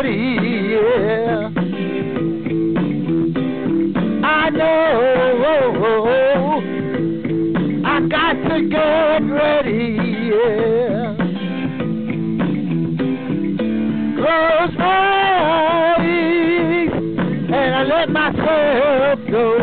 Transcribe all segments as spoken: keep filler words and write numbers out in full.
ready, yeah. I know I got to get ready, yeah. Close my eyes and I let myself go.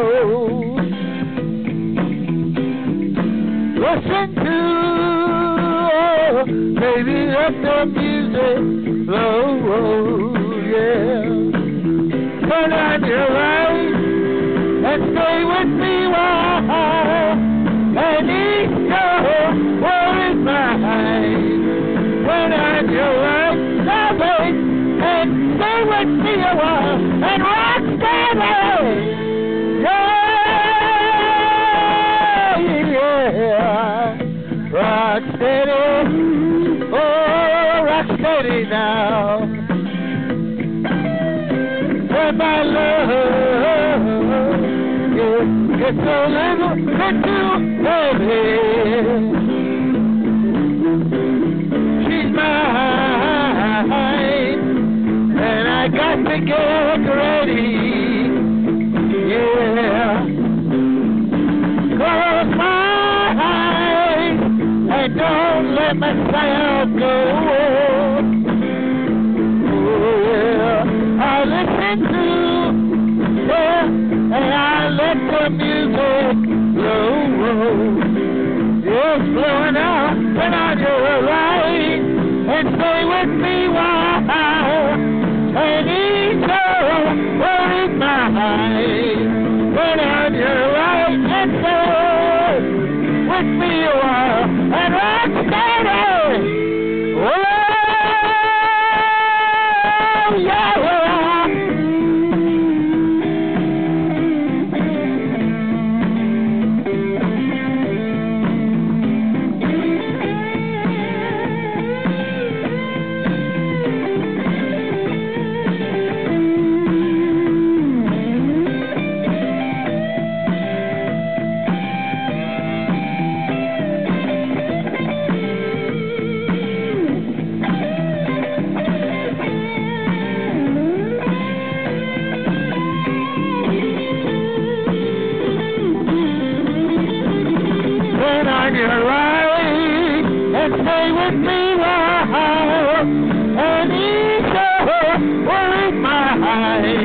Listen to, oh, baby, let the music flow, yeah. Turn on your light and stay with me while I need your worries mine. Turn on your light, love it, and stay with me a while and rock steady, yeah, yeah. Rock steady, oh, rock steady now. When my love, yeah, gets a little bit too heavy, she's mine, and I got to get ready, yeah. Close my eyes and don't let myself go. Oh, yeah. I listen to, yeah, and I let the music flow. It's blowing out, turn on your light and stay with me while I need your worries mine. Turn on your light and stay with me a while and rock steady. Oh, yeah. Your light and stay with me while I need your worries mine.